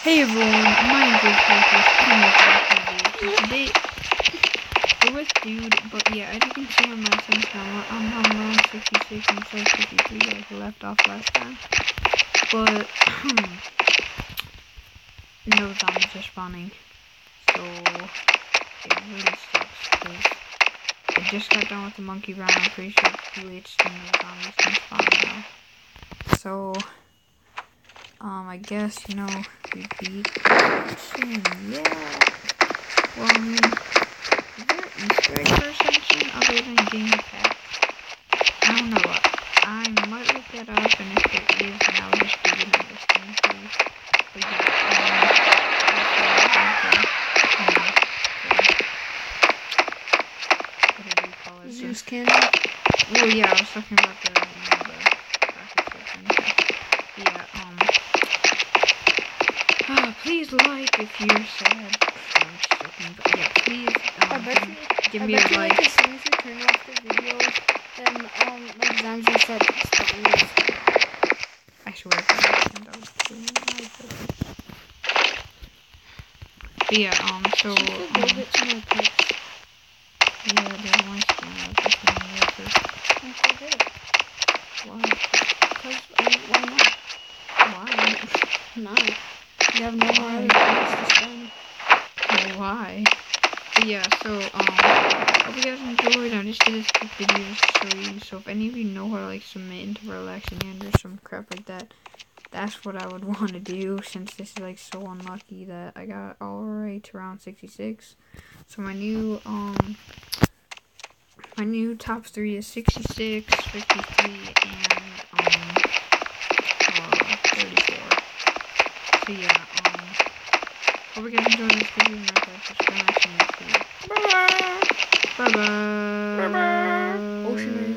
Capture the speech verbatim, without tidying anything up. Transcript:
Hey everyone, my name is Chris. Today, we're with Dude, but yeah, as you can see on my sense now, I'm on round sixty-six and so fifty-three, like I left off last time. But, no zombies are spawning, so it really sucks, because I just got done with the monkey round. I'm pretty sure it's glitched and the zombies can spawn now. So, um, I guess, you know, we beat Ascension, yeah. Well, I mean, is there an Easter egg for Ascension other than game packs? I don't know what. I might look that up, and if there is, then I'll just do it in this thing too. But yeah, um, what do you call it? Zeus cannon? Oh yeah, I was talking about the, you know, the rocket ship and stuff. Yeah, um, uh, please like if you're sad. I'm just joking, but yeah, please, um, I bet you, give I me bet a you like. like as soon as you turn off the videos, then um like zombies will start spawning. I swear if I didn't, I would kill you. But yeah, um, so, You could um, build it to my picks. yeah, there's one skin out this one here first. And go get it. Why? Because, um, why not? Why? Not. You have no more Why? other things to spend. Why? But yeah, so, um, hope you guys enjoyed. I just did this quick video just to show you. So if any of you know how to, like, submit into relaxing end or some crap like that, that's what I would want to do, since this is, like, so unlucky that I got all the way to round sixty-six. So my new, um, my new top three is sixty-six, fifty-three, and, um, uh, thirty-four. So yeah, um, hope you guys enjoyed this video, and like, subscribe, and see you next video. Bye-bye! Bye-bye! Ocean